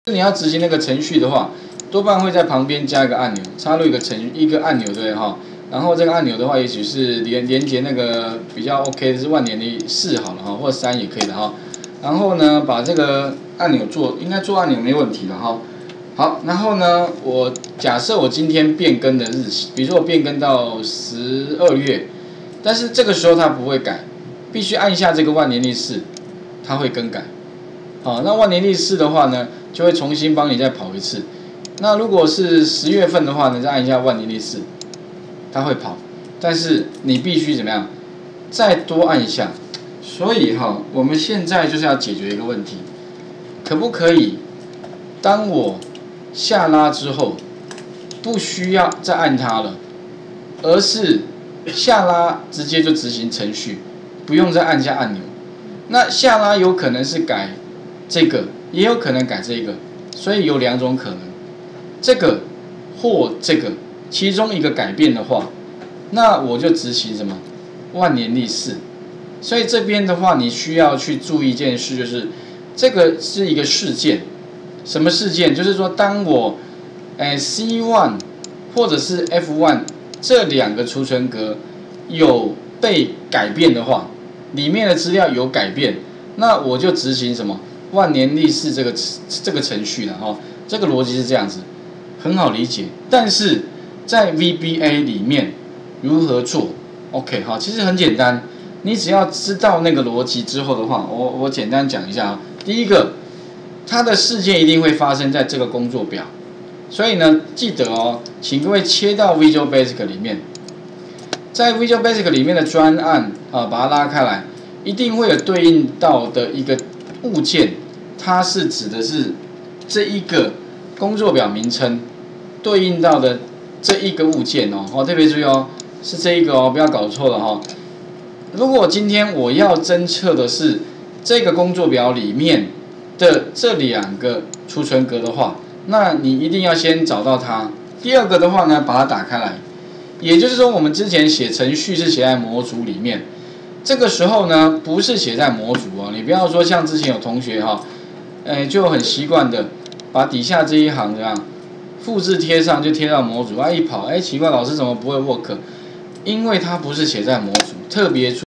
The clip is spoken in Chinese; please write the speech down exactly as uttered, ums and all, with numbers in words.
你要执行那个程序的话，多半会在旁边加一个按钮，插入一个程一个按钮，对不对哈？然后这个按钮的话，也许是连连接那个比较 OK 的是万年历四好了哈，或者三也可以的哈。然后呢，把这个按钮做，应该做按钮没问题的哈。好，然后呢，我假设我今天变更的日期，比如说我变更到十二月，但是这个时候它不会改，必须按下这个万年历四，它会更改。好，那万年历四的话呢，就会重新帮你再跑一次。那如果是十月份的话呢，再按一下万年历四，它会跑，但是你必须怎么样，再多按一下。所以哈，我们现在就是要解决一个问题，可不可以，当我下拉之后，不需要再按它了，而是下拉直接就执行程序，不用再按下按钮。那下拉有可能是改这个，也有可能改这个，所以有两种可能，这个或这个其中一个改变的话，那我就执行什么万年历四。所以这边的话，你需要去注意一件事，就是这个是一个事件，什么事件？就是说，当我诶 C 一 或者是 F 一 这两个储存格有被改变的话，里面的资料有改变，那我就执行什么万年历四这个这个程序了哈。这个逻辑是这样子，很好理解。但是在 V B A 里面如何做 ？OK 哈，其实很简单。你只要知道那个逻辑之后的话，我我简单讲一下啊。第一个，它的事件一定会发生在这个工作表，所以呢，记得哦，请各位切到 Visual Basic 里面，在 Visual Basic 里面的专案啊，把它拉开来，一定会有对应到的一个物件，它是指的是这一个工作表名称对应到的这一个物件哦，哦特别注意哦，是这一个哦，不要搞错了哈、哦。如果今天我要侦测的是这个工作表里面的这两个储存格的话，那你一定要先找到它。第二个的话呢，把它打开来，也就是说，我们之前写程序是写在模组里面，这个时候呢，不是写在模组哦。你不要说像之前有同学哈、哦，哎，就很习惯的把底下这一行这样复制贴上，就贴到模组，啊一跑，哎，奇怪，老师怎么不会 work？因为它不是写在模组，特别注